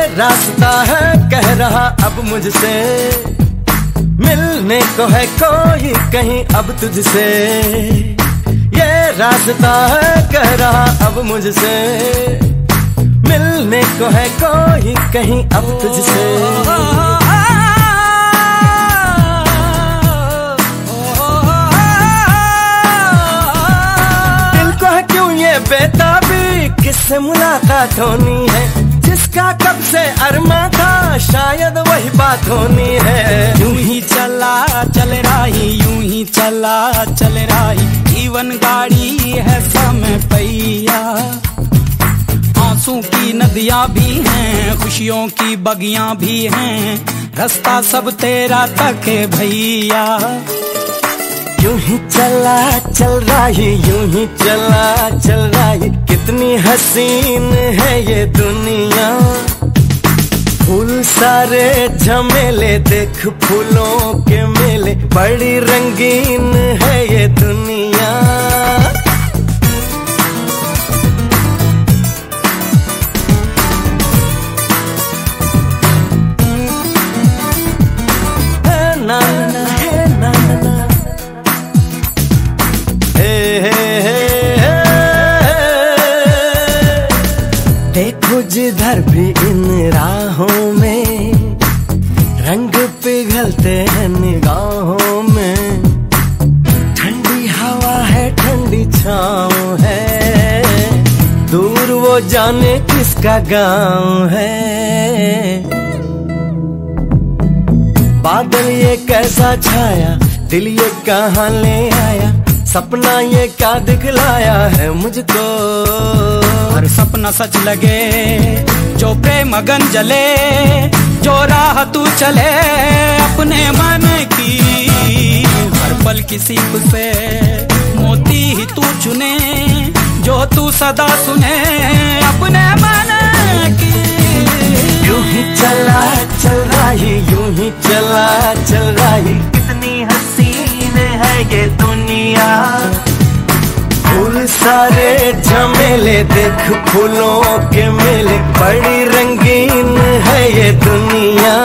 रास्ता है कह रहा अब मुझसे, मिलने को है कोई कहीं अब तुझसे। ये रास्ता है कह रहा अब मुझसे, मिलने को है कोई कहीं अब तुझसे। दिल को है क्यों ये बेताबी, किससे मुलाकात होनी है, जिसका कब से अरमा था शायद वही बात होनी है। यूं ही चला चल रही, यूं ही चला चल रही, जीवन गाड़ी है समय पहिया। आंसू की नदियां भी हैं, खुशियों की बगियां भी हैं, रास्ता सब तेरा तक है भैया। यूं ही चला चल रही, यूं ही चला चल रही, कितनी हसीन है ये दुनिया। फूल सारे झमेले देख फूलों के मेले, बड़ी रंगीन है ये दुनिया। देखो जिधर भी इन राहों में, रंग पिघलते हैं निगाहों में। ठंडी हवा है ठंडी छाँव है, दूर वो जाने किसका गाँव है। बादल ये कैसा छाया, दिल ये कहाँ ले आया, सपना ये क्या दिखलाया है मुझको। हर सपना सच लगे जो प्रेम मगन जले, जो राह तू चले अपने मन की। हर पल किसी से मोती ही तू चुने, जो तू सदा सुने अपने मन की। यूं ही चला चल रही, यूं ही चला चल रही, कितनी हसीन है ये दुनिया। फूल सारे झमेले देख फूलों के मेले, बड़ी रंगीन है ये दुनिया।